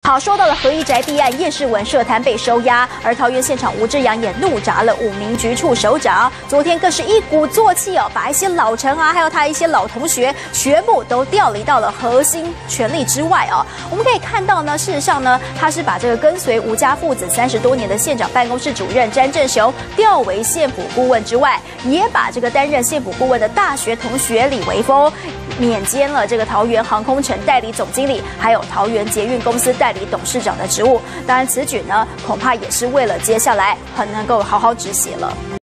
好，说到了合一宅弊案，叶世文涉贪被收押，而桃园现场吴志阳也怒铡了5名局处首长，昨天更是一鼓作气哦，把一些老臣还有他一些老同学，全部都调离到了核心权力之外哦。我们可以看到呢，事实上呢，他是把这个跟随吴家父子30多年的县长办公室主任詹正雄调为县府顾问之外，也把这个担任县府顾问的大学同学李维峰免兼了这个桃园航空城代理总经理，还有桃园捷运公司代理董事长的职务。当然，此举呢，恐怕也是为了接下来很能够好好止血了。